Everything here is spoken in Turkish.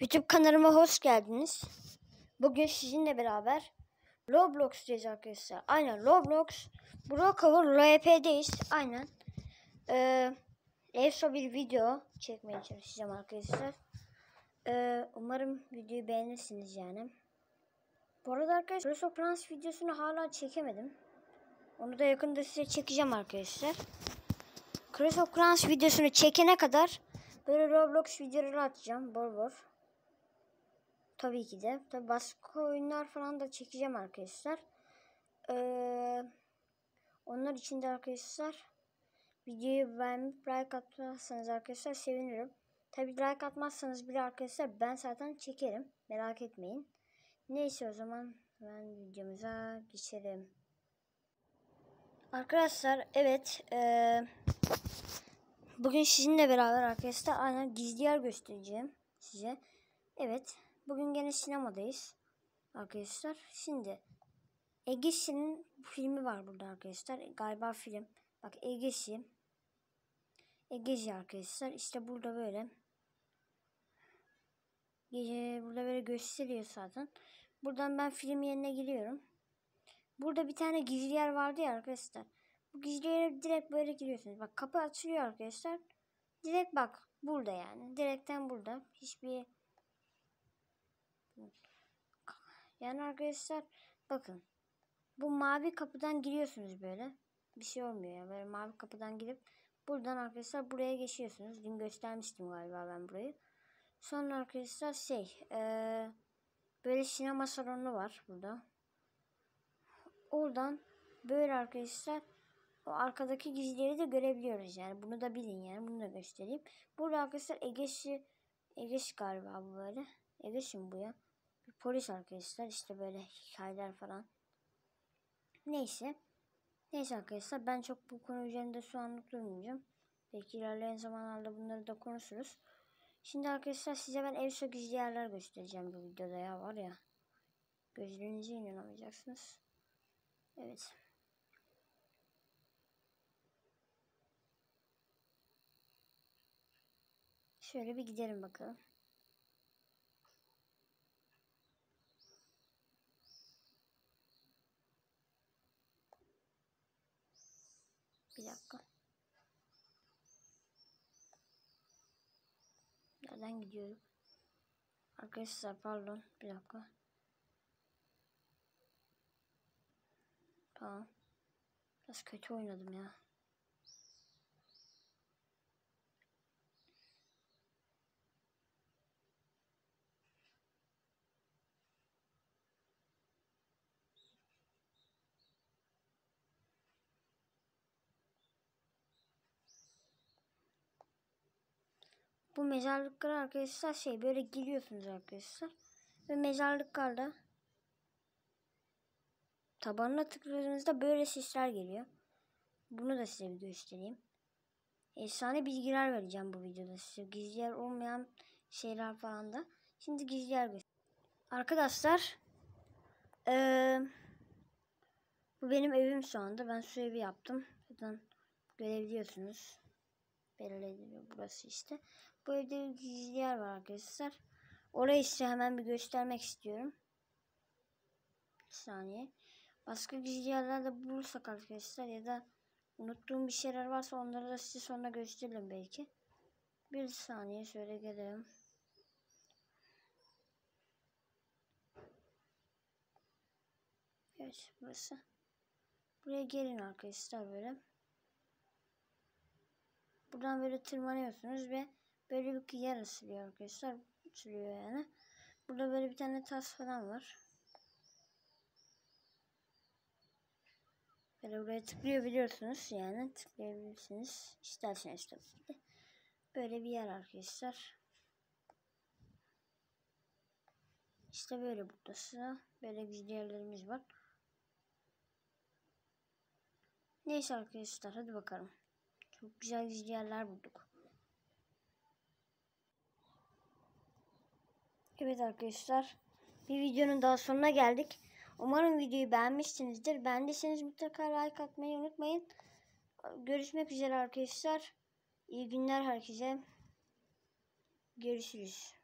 YouTube kanalıma hoş geldiniz. Bugün sizinle beraber Roblox'tayız arkadaşlar. Aynen Roblox. Brocover RP'deyiz. Aynen. EFSO bir video çekmeye çalışacağım arkadaşlar. Umarım videoyu beğenirsiniz yani. Bu arada arkadaşlar Clash of Clans videosunu hala çekemedim. Onu da yakında size çekeceğim arkadaşlar. Clash of Clans videosunu çekene kadar böyle Roblox videoları atacağım. Bol. Tabii ki de. Tabii başka oyunlar falan da çekeceğim arkadaşlar. Onlar için de arkadaşlar videoyu beğenip like atmazsanız arkadaşlar sevinirim. Tabii like atmazsanız bile arkadaşlar ben zaten çekerim. Merak etmeyin. Neyse o zaman ben videomuza geçelim. Arkadaşlar evet. Bugün sizinle beraber arkadaşlar aynen gizli yer göstereceğim size. Evet. Bugün gene sinemadayız arkadaşlar. Şimdi Egesi'nin filmi var burada arkadaşlar. Galiba film. Bak Egesi arkadaşlar. İşte burada böyle. Burada böyle gösteriyor zaten. Buradan ben film yerine giriyorum. Burada bir tane gizli yer vardı ya arkadaşlar. Bu gizli yere direkt böyle giriyorsunuz. Bak kapı açılıyor arkadaşlar. Direkt bak burada yani. Direkten burada. Hiçbir yani arkadaşlar bakın. Bu mavi kapıdan giriyorsunuz böyle. Bir şey olmuyor ya. Böyle mavi kapıdan girip buradan arkadaşlar buraya geçiyorsunuz. Dün göstermiştim galiba ben burayı. Sonra arkadaşlar böyle sinema salonu var burada. Oradan böyle arkadaşlar o arkadaki gizlileri de görebiliyoruz yani. Bunu da bilin yani. Bunu da göstereyim. Burada arkadaşlar Egesi galiba bu böyle. Egesi mi bu ya? Bir polis arkadaşlar. İşte böyle hikayeler falan. Neyse arkadaşlar ben çok bu konu üzerinde şu anlık durmayacağım. Belki ilerleyen zamanlarda bunları da konuşuruz. Şimdi arkadaşlar size ben EFSO gizli yerler göstereceğim bu videoda ya var ya. Gözlerinize inanamayacaksınız. Evet. Şöyle bir gidelim bakalım. Bir dakika. Nereden gidiyorum? Arkadaşlar pardon. Bir dakika. Tamam. Biraz kötü oynadım ya. Bu mezarlıklara arkadaşlar böyle giriyorsunuz arkadaşlar. Ve mezarlıklarda tabanına tıkladığınızda böyle sesler geliyor. Bunu da size bir göstereyim. Efsane bilgiler vereceğim bu videoda size. Gizli yer olmayan şeyler falan da. Şimdi gizli yer göstereyim. Arkadaşlar bu benim evim şu anda. Ben şu evi yaptım. Zaten görebiliyorsunuz. Belli ediliyor burası işte. Bu evde bir gizli yer var arkadaşlar. Orayı size hemen bir göstermek istiyorum. Bir saniye. Başka gizli yerlerde bulursak arkadaşlar ya da unuttuğum bir şeyler varsa onları da size sonra gösteririm belki. Bir saniye şöyle gelelim. Evet burası. Buraya gelin arkadaşlar böyle. Buradan böyle tırmanıyorsunuz ve böyle bir yer açılıyor arkadaşlar. Açılıyor yani. Burada böyle bir tane tas falan var. Böyle buraya tıklayabiliyorsunuz yani tıklayabilirsiniz. İsterseniz tabii ki de. Böyle bir yer arkadaşlar. İşte böyle burada sıra. Böyle gizli yerlerimiz var. Neyse arkadaşlar hadi bakalım. Çok güzel gizli yerler bulduk. Evet arkadaşlar. Bir videonun daha sonuna geldik. Umarım videoyu beğenmişsinizdir. Beğendiyseniz mutlaka like atmayı unutmayın. Görüşmek üzere arkadaşlar. İyi günler herkese. Görüşürüz.